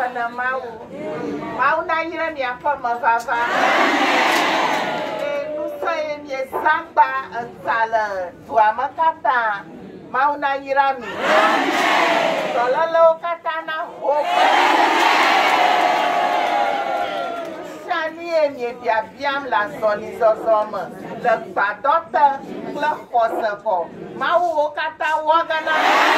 pana mau. Mau na yira mi apa mavava. Nusa mi samba sala tua makata. Mau na yira mi. Solalo kata na hopa. Shani mi biam la soni sosoma. Le padota le khosako. Mau kata wagana.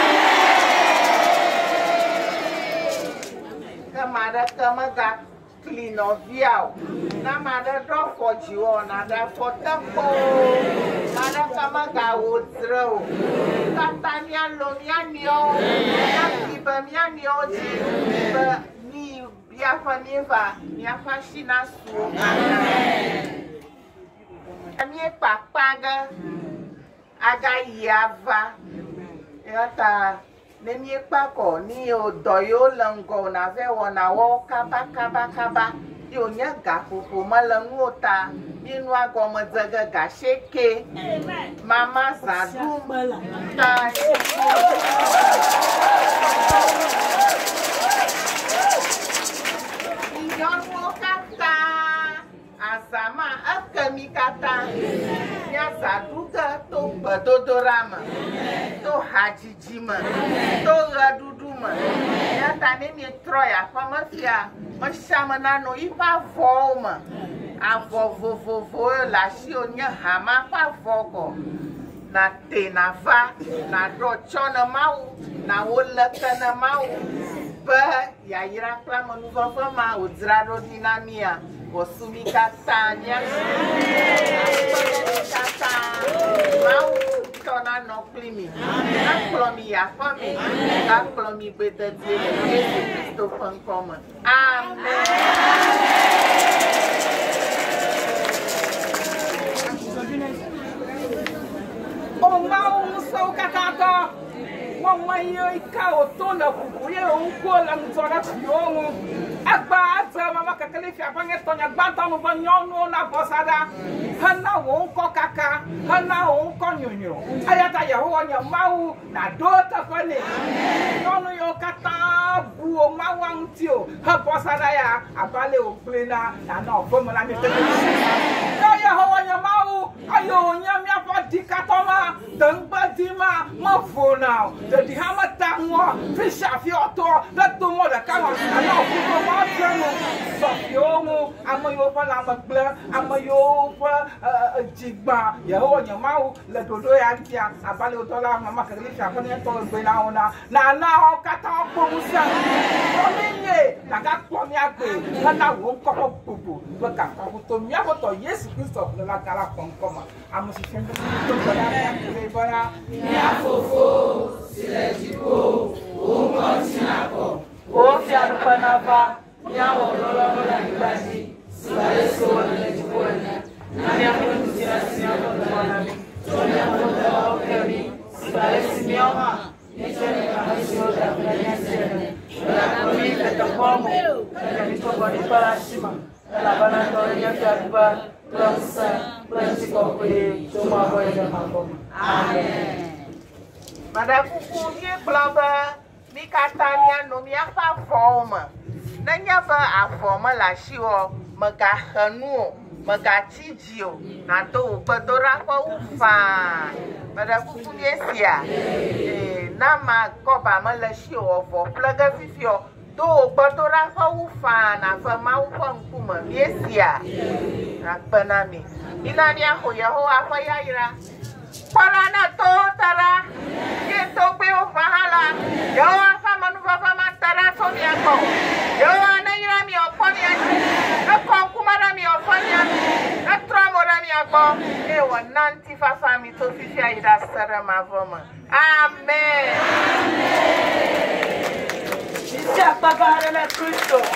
Kamada kamaga klinoviao. Namada do fojiwo nada fotako. Nada kamaga udro. Katanya lomianio. Nakiba mianio ji. Ni biafa niva. Niafa shina su. Amie papaga. Aga yava. Yata. Nemi pako ni o doyo lango na ve wona wo kaba yo nya ga fufu malangota inu ago mo zaga ga sheke mama sadu ta inyon wo kata asama akami kata nya sadu ka to badodorama to hajijima to raduduma ya tane mi troya famafia mashama nano ipa voma avovovovo la sionya hama pa voko na tenava na rochona mau na wolaka na mau ba ya ira klama nuva ma udrado dinamia osumi katanya kata mau tona no plimi na plomi ya fami na plomi beta die Yesu Kristo fan koma amen. O mau musau katata mamayo ikao tona kukuye unkola mzora kiongo agba mama kakalifi apange tonya gbanta no banyono na bosada hana wonko kaka hana wonko nyonyo ayata yaho nya mau na dota fane nono yo kata buo mawantio ha bosada ya abale oplena na no formula ni tele yo yaho nya mau ayo nya mi apa dikatoma dangbadima mafona de hama tangwa fisha fioto da tomo da kama na ko ma trano sofiomo amayo fa la magla amayo fa jigba yaho nya mau le dodo ya ntia abale otola mama kalisha fa ne to gbe na ona na o kata ko musa o minye na ga ko mi agbe na wo ko bubu to ka ko to mi akoto Yesu Kristo la kala konkoma amusi fendo to bala ya bala ya fofo silejiko o kontinako o fi arupanava ya wolola ibadi sibale so silejiko na ya kontinako sinyo to ya wolola okemi sibale simioma nechone kama sio da kwenye sene na komita tokomo na mitogo ni parashima na bana tonya kwa Lansa, Lansikoko, Toma Boy de Mambo. Amen. Madame Kukunye Blabba, Mikatania, no mia fa forma. Nanyava a forma la shio, Magahanu, Magachijio, Nato, Badora Ufa. Madame Kukunye Sia, Nama Coba Malashio for Plaga Vifio. Do badora fa ufa na fa mau fa nkuma miesia rakpana mi ilani aho yaho afa yaira para na to tara ke to pe o fahala yo afa manu fa matara so mi ako yo na ira mi oponi aki na ko kumara mi oponi aki na tramo mi ako e wa nanti fa mi to fifia ida sara mavoma amen. Sia papare la Cristo.